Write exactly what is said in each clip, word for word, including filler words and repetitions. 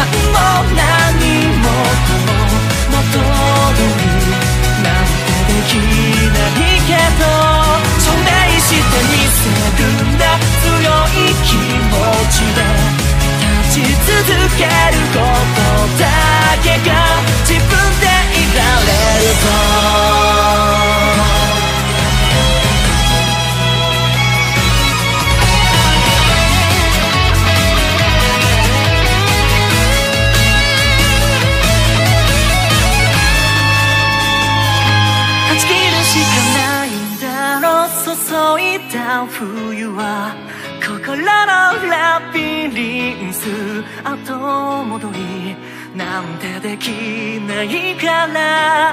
タンも何もかも元通りなんてできないけど、証明してみせるんだ、強い気持ちで立ち続けることだけが自分でいられると。注いだ冬は心のラビリンス、後戻りなんてできないから、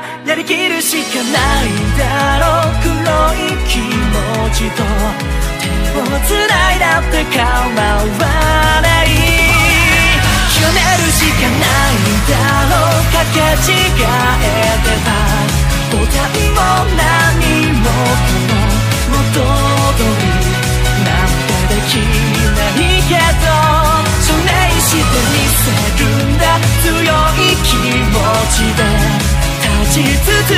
やりきるしかないだろう。黒い気持ちと手を繋いだって構わない、極めるしかないだろう。かけ違えてたボタンも何もかも元通りなんてできないけど、証明してみせるんだ、強い気持ちで立ち続